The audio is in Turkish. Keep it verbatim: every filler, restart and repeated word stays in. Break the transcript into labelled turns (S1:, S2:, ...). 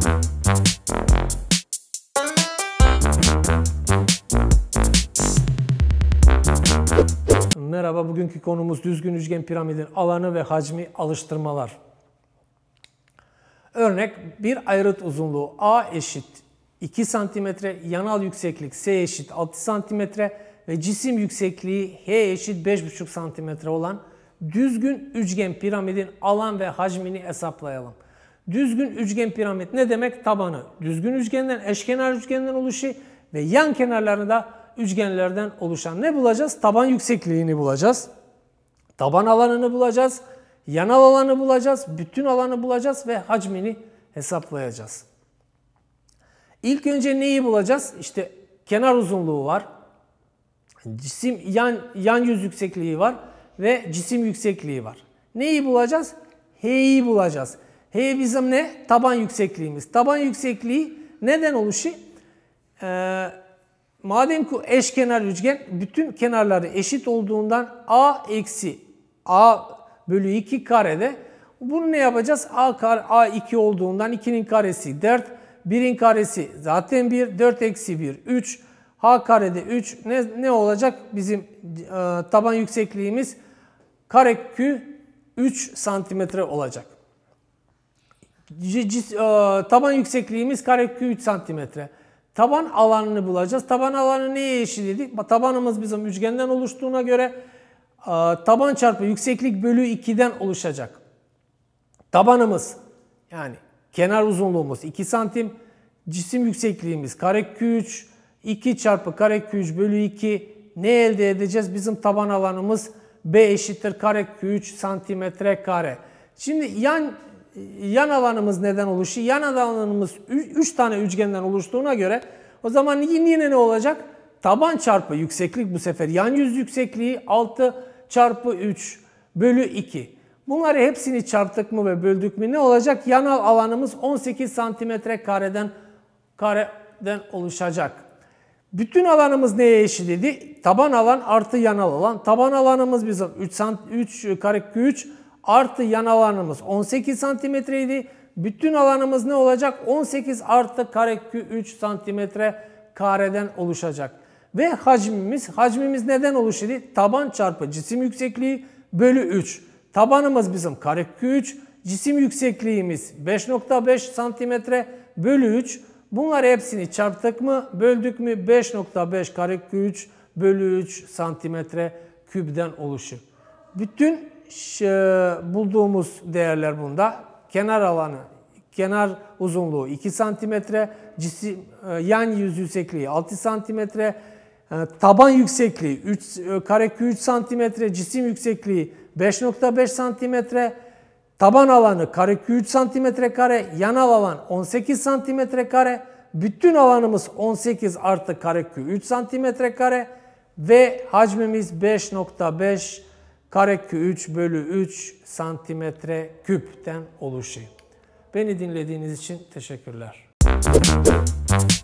S1: Merhaba, bugünkü konumuz düzgün üçgen piramidin alanı ve hacmi alıştırmalar. Örnek, bir ayrıt uzunluğu A eşit iki santimetre, yanal yükseklik S eşit altı santimetre ve cisim yüksekliği H eşit beş buçuk santimetre olan düzgün üçgen piramidin alan ve hacmini hesaplayalım. Düzgün üçgen piramit ne demek? Tabanı düzgün üçgenden, eşkenar üçgenden oluşuyor ve yan kenarlarını da üçgenlerden oluşan. Ne bulacağız? Taban yüksekliğini bulacağız. Taban alanını bulacağız. Yanal alanı bulacağız. Bütün alanı bulacağız ve hacmini hesaplayacağız. İlk önce neyi bulacağız? İşte kenar uzunluğu var. Cisim yan, yan yüz yüksekliği var ve cisim yüksekliği var. Neyi bulacağız? H'yi bulacağız. H bizim ne? Taban yüksekliğimiz. Taban yüksekliği neden oluşuyor? Ee, madem ki eşkenar üçgen, bütün kenarları eşit olduğundan A eksi A bölü iki karede. Bunu ne yapacağız? A, kare, A iki olduğundan ikinin karesi dört, birin karesi zaten bir, dört eksi bir, üç. H karede üç. Ne, ne olacak? Bizim e, taban yüksekliğimiz karekök üç santimetre olacak. C, c, e, taban yüksekliğimiz karekök üç santimetre. Taban alanını bulacağız. Taban alanı neye eşit dedik? Tabanımız bizim üçgenden oluştuğuna göre e, taban çarpı yükseklik bölü iki'den oluşacak. Tabanımız yani kenar uzunluğumuz iki santim. Cisim yüksekliğimiz karekök üç. iki çarpı karekök üç bölü iki. Ne elde edeceğiz? Bizim taban alanımız B eşittir karekök üç santimetre kare. Şimdi yan yan alanımız neden oluşuyor? Yan alanımız üç tane üçgenden oluştuğuna göre o zaman yine ne olacak? Taban çarpı yükseklik, bu sefer yan yüz yüksekliği altı çarpı üç bölü iki. Bunları hepsini çarptık mı ve böldük mü ne olacak? Yanal alanımız on sekiz santimetre kareden kareden oluşacak. Bütün alanımız neye eşit idi? Taban alan artı yanal alan. Taban alanımız bizim üç karekök üç artı yan alanımız on sekiz santimetreydi. Bütün alanımız ne olacak? on sekiz artı karekök üç santimetre kareden oluşacak. Ve hacmimiz, hacmimiz neden oluşuyor? Taban çarpı cisim yüksekliği bölü üç. Tabanımız bizim karekök üç, cisim yüksekliğimiz beş nokta beş santimetre bölü üç. Bunları hepsini çarptık mı, böldük mü beş nokta beş karekök üç bölü üç santimetre küpten oluşur. Bütün şey, bulduğumuz değerler bunda. Kenar alanı, kenar uzunluğu iki santimetre, cisim, yan yüz yüksekliği altı santimetre, taban yüksekliği üç, karekök üç santimetre, cisim yüksekliği beş nokta beş santimetre, taban alanı karekök üç santimetre kare, yanal alan on sekiz santimetre kare, bütün alanımız on sekiz artı karekök üç santimetre kare ve hacmimiz beş nokta beş karekök üç bölü üç santimetre küpten oluşuyor. Beni dinlediğiniz için teşekkürler.